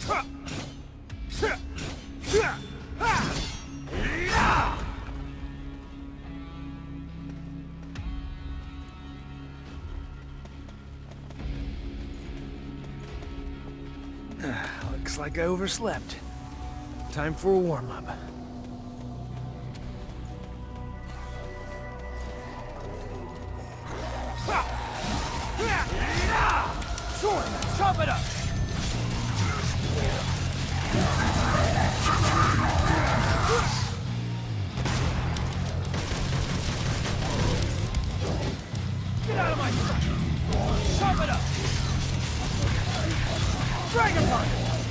Looks like I overslept. Time for a warm-up. Sword! Chop it up! Get out of my sight! Chop it up! Dragon Punch!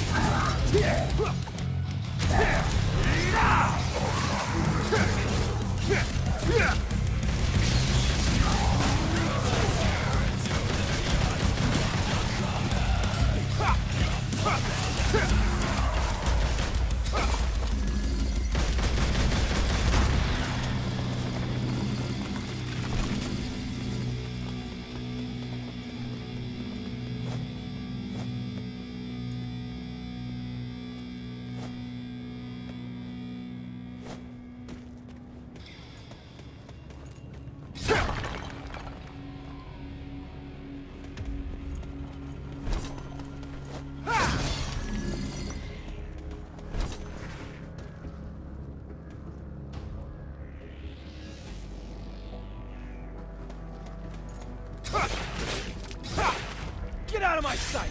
Get out of my sight!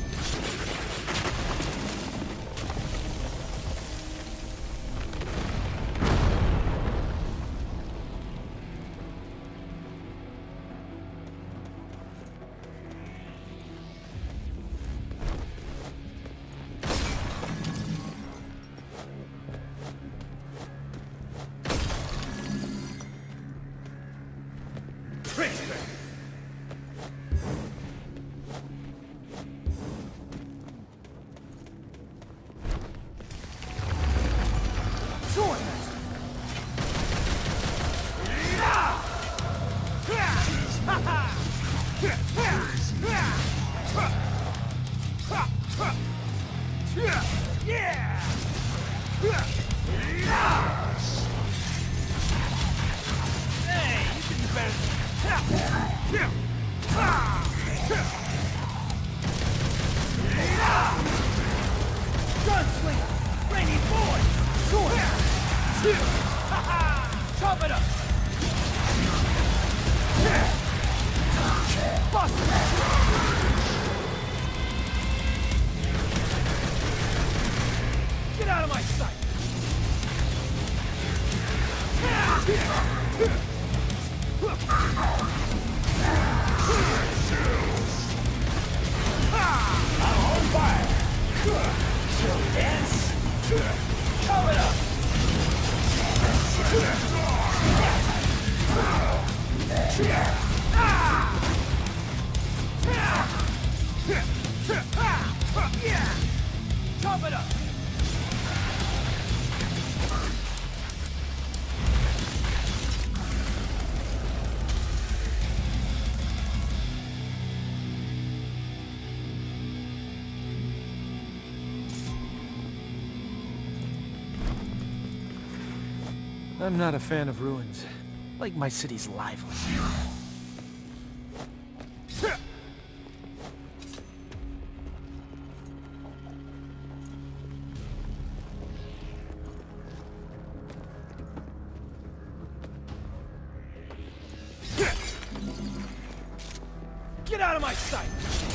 Gunslinger! Rainy boy! Sword! Chop it up! Bust it! Get out of my sight! I'm on fire! She'll dance! Chop it up! Chop it up! I'm not a fan of ruins. I like my cities lively. Get out of my sight!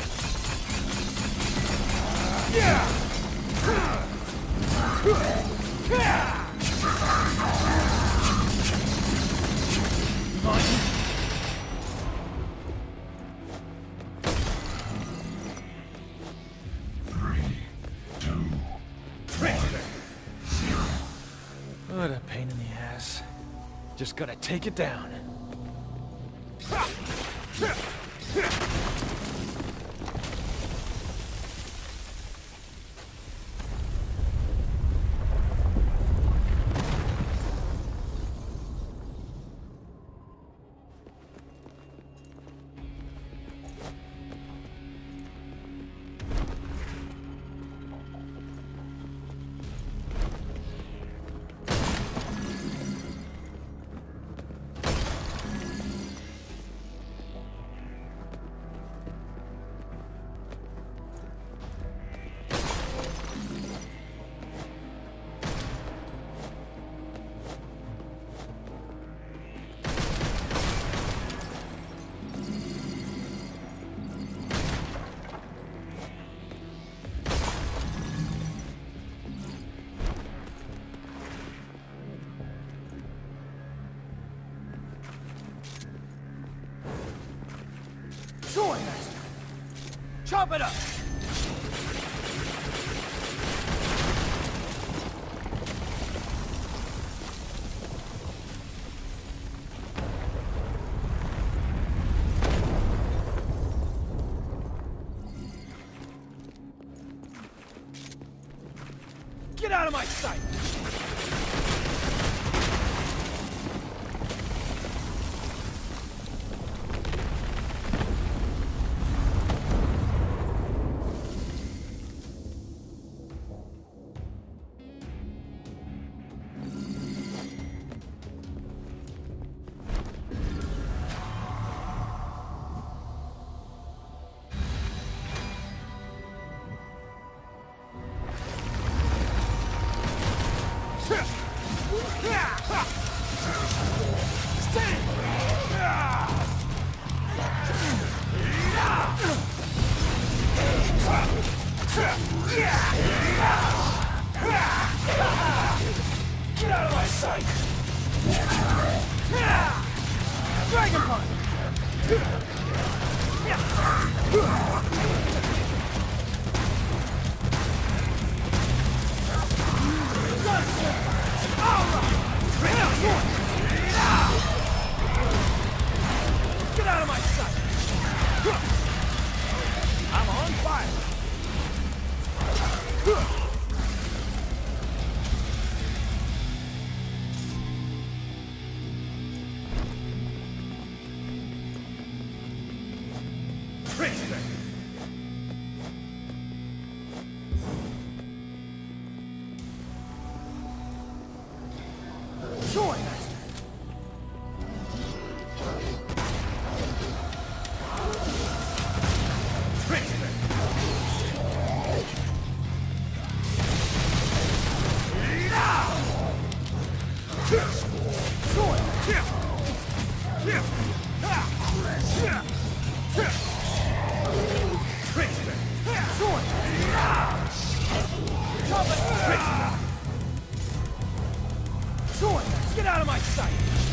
What a pain in the ass. Just gotta take it down. Sword Master! Chop it up! Get out of my sight! Get out of my sight! Dragon Punch! Get out of my sight! I'm on fire! Sword Master! Sword! Get out of my sight!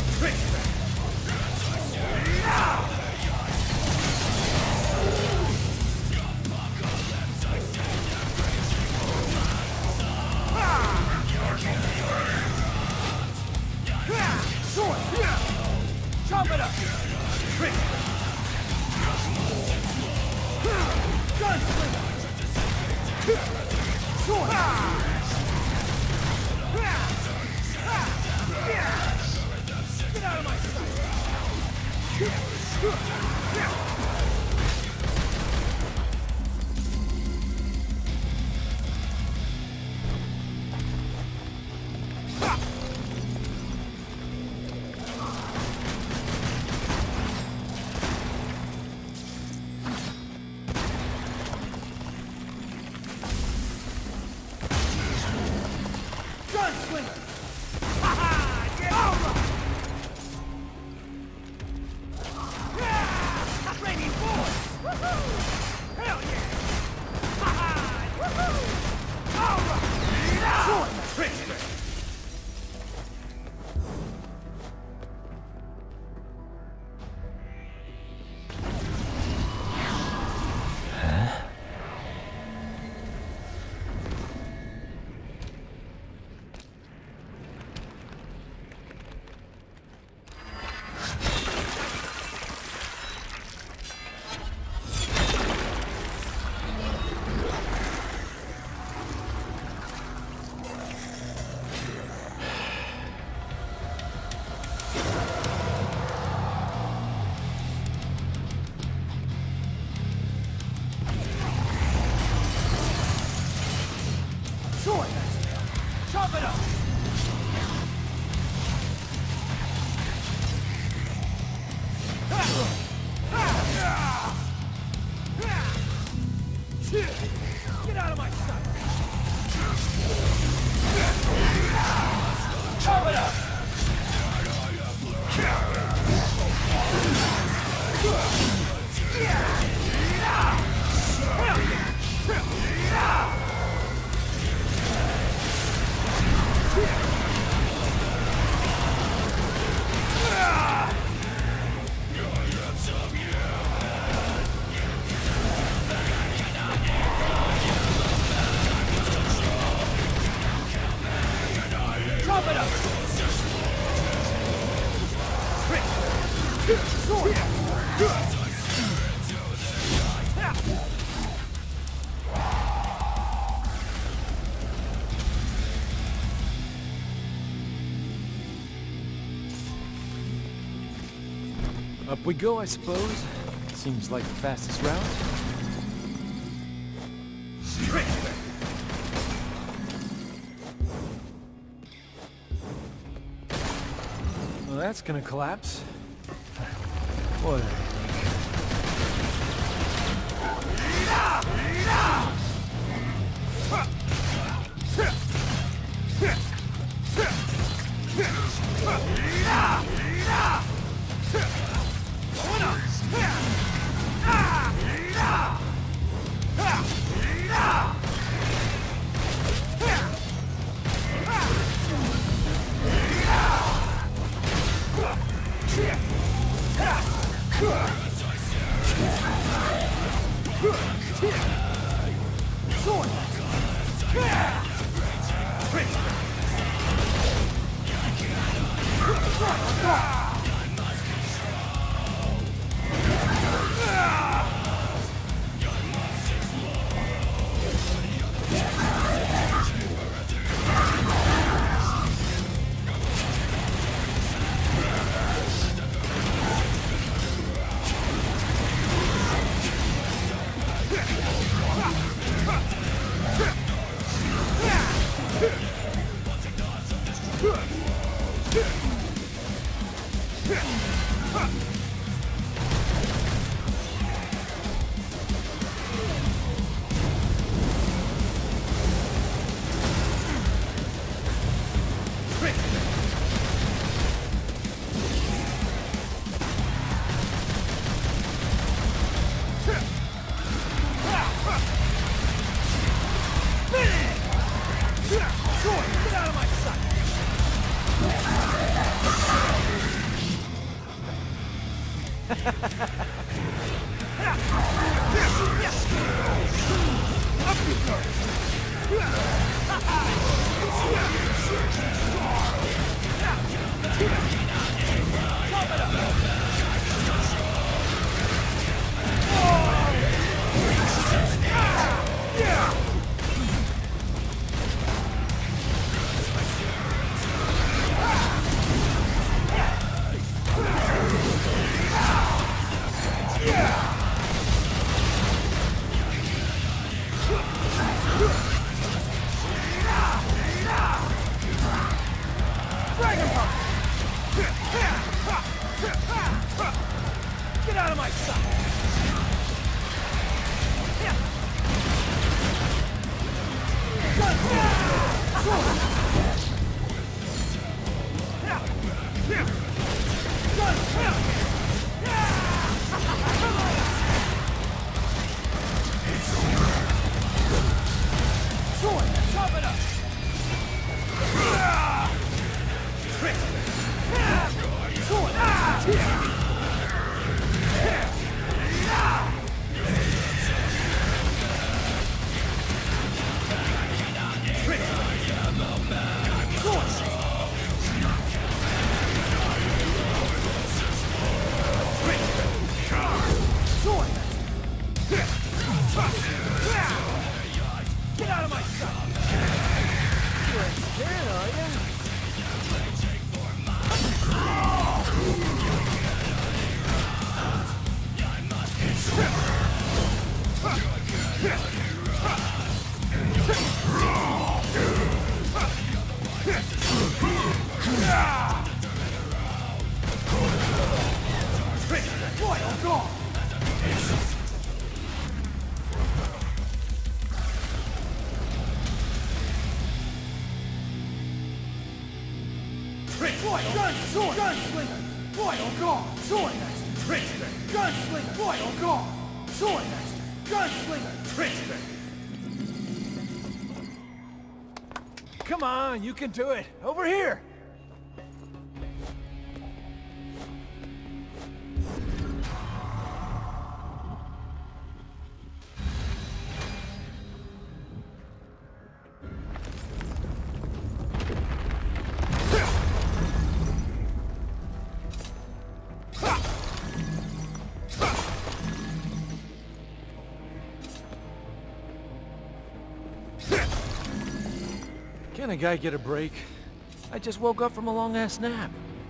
Sword! Chop it up! Gunslinger! Sword! Get out of my sight! Gunslinger! Ha-ha! Get over! Flaming force! Woohoo! Hell yeah! Ha-ha! Woohoo! All right! Sword! Sword Master! Chop it up! Get out of my sight! Chop it up! Up we go, I suppose. Seems like the fastest route. Well, that's gonna collapse. What did I Get out of my sight! Get out of my sight! You ain't scared, are you? Royal Guard! Gunslinger! Royal Guard! Sword Knight! Trickster! Gunslinger! Royal Guard! Sword Knight! Gunslinger! Trickster! Come on, you can do it! Over here! Can a guy get a break? I just woke up from a long-ass nap.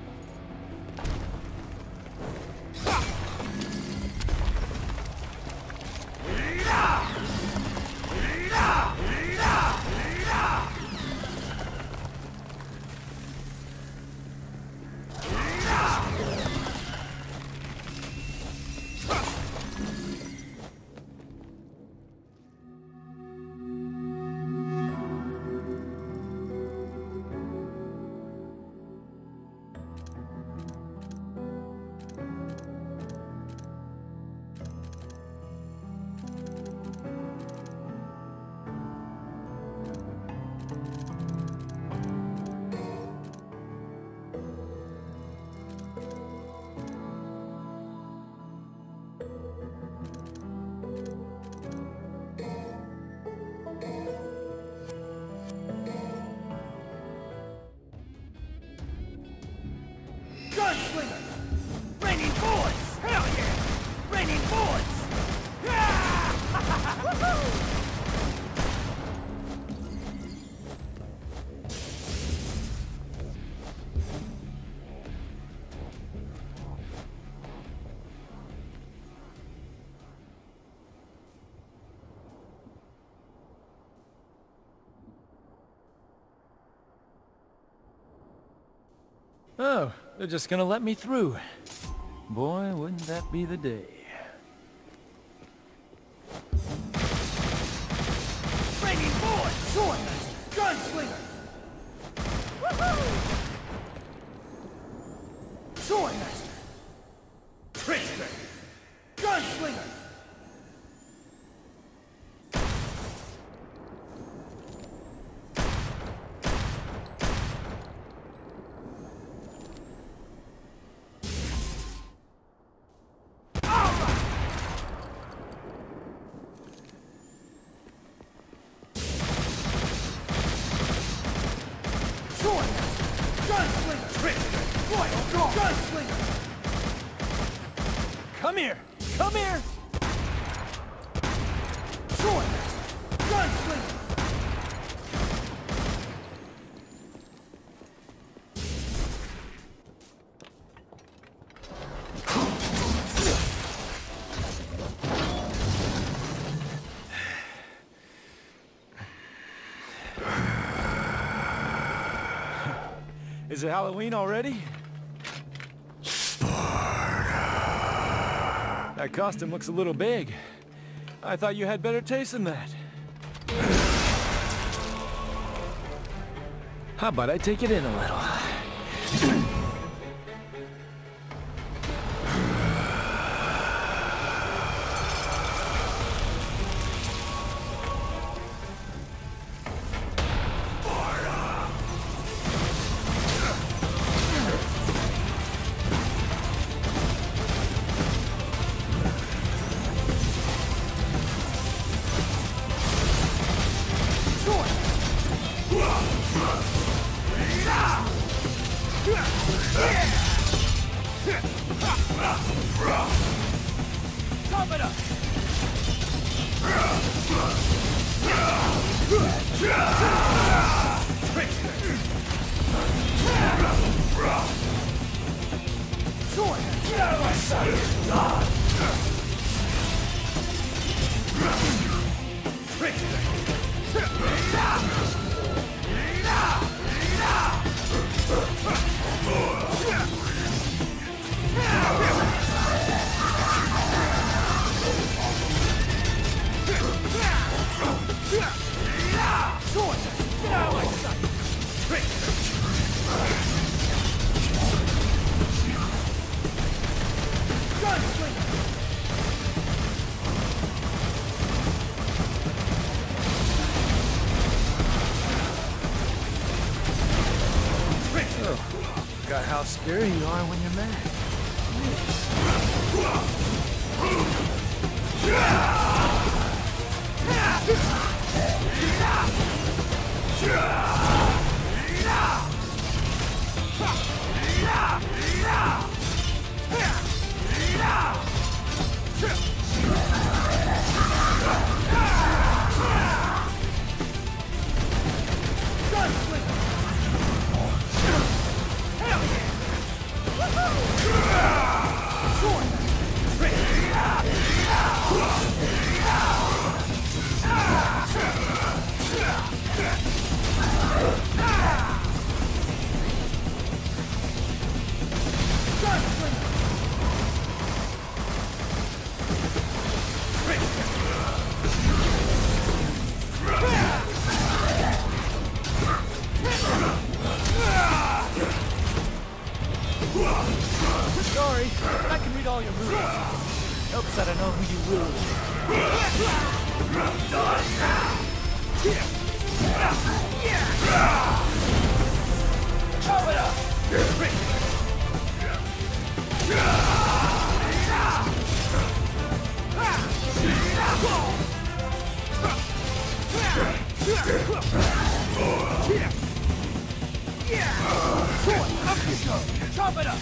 Gunslinger! Raining bullets! Hell yeah! Raining bullets! Yeah! Woohoo! Oh, they're just gonna let me through. Boy, wouldn't that be the day. Raining bullets! Swordmaster! Gunslinger! Woohoo! Swordmaster! Trickster! Gunslinger! Gunslinger! Trickster! Royal Guard! Gunslinger! Come here! Come here! Swordmaster! Gunslinger! Is it Halloween already? That costume looks a little big. I thought you had better taste than that. How about I take it in a little? Top it up! Sword! Get out of my sight! Sword! Get out of my sight! Gunslinger! Forgot how scary you are when you're mad. Gunslinger! you will. Chop it up! Up you go! Chop it up!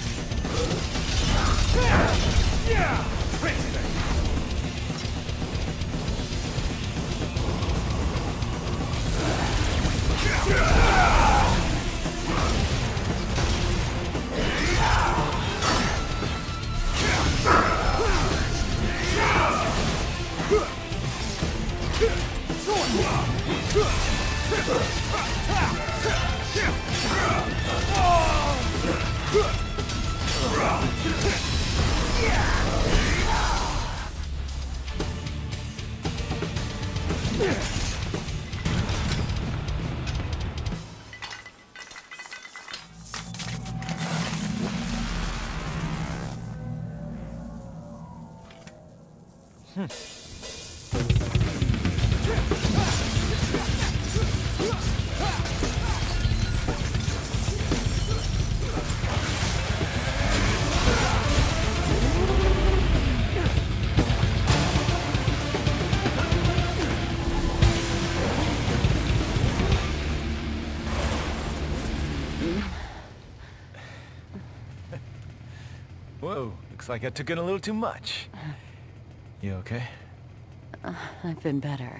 Whoa, looks like I took in a little too much. You okay? I've been better.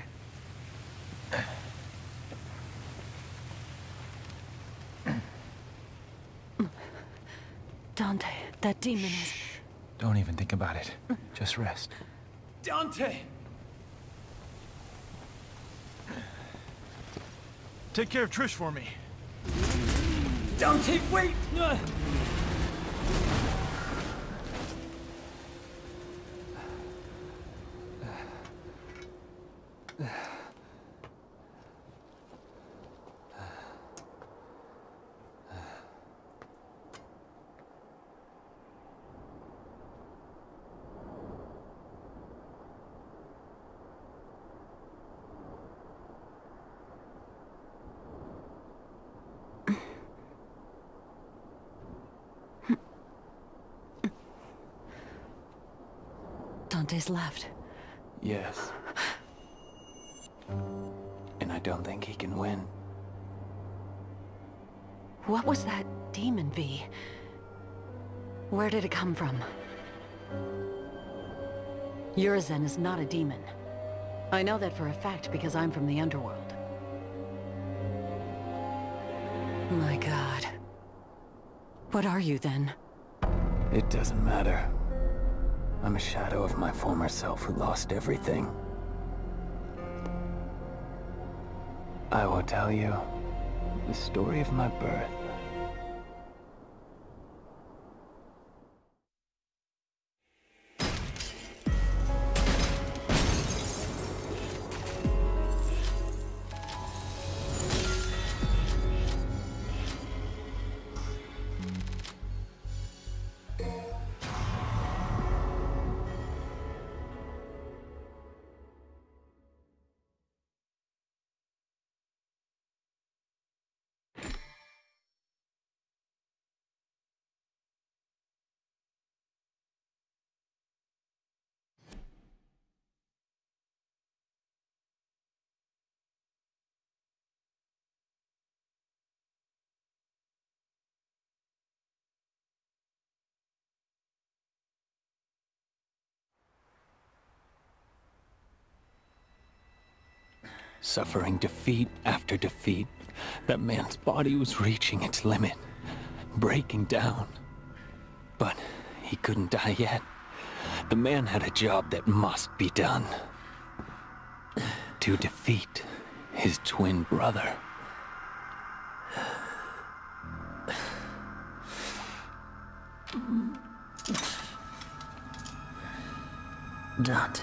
Dante, that demon is... Don't even think about it. Just rest. Dante! Take care of Trish for me. Dante, wait! Dante's left. Yes. And I don't think he can win. What was that demon, V? Where did it come from? Urizen is not a demon. I know that for a fact because I'm from the underworld. My God. What are you then? It doesn't matter. I'm a shadow of my former self who lost everything. I will tell you the story of my birth. Suffering defeat after defeat, that man's body was reaching its limit, breaking down. But he couldn't die yet. The man had a job that must be done. To defeat his twin brother. Dante.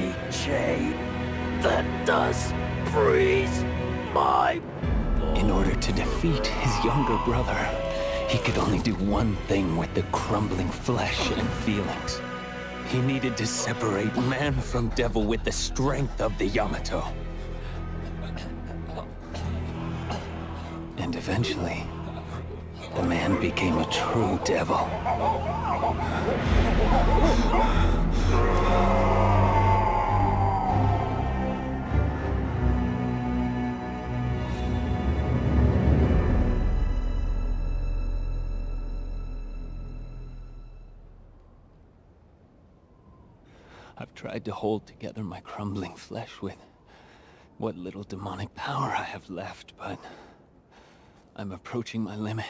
tiny chain that does freeze my... In order to defeat his younger brother, he could only do one thing with the crumbling flesh and feelings. He needed to separate man from devil with the strength of the Yamato. And eventually, the man became a true devil. I've tried to hold together my crumbling flesh with what little demonic power I have left, but I'm approaching my limit.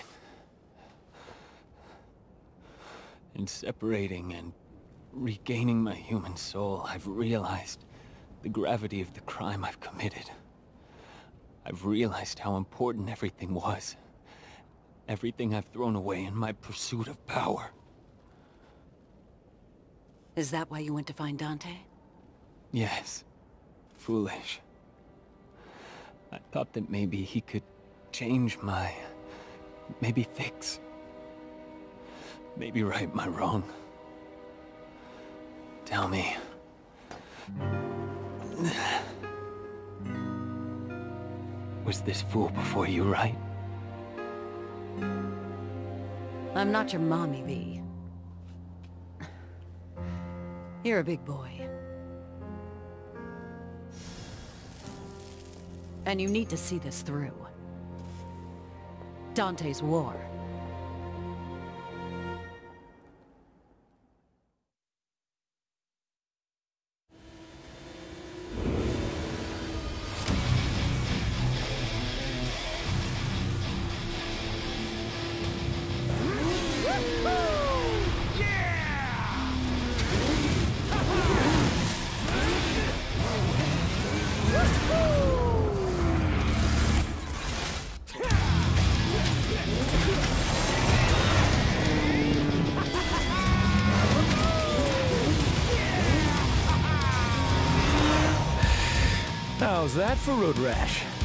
In separating and regaining my human soul, I've realized the gravity of the crime I've committed. I've realized how important everything was. Everything I've thrown away in my pursuit of power. Is that why you went to find Dante? Yes. Foolish. I thought that maybe he could change maybe fix... maybe right my wrong. Tell me. Was this fool before you, right? I'm not your mommy, V. You're a big boy. And you need to see this through. Dante's war. How's that for road rash?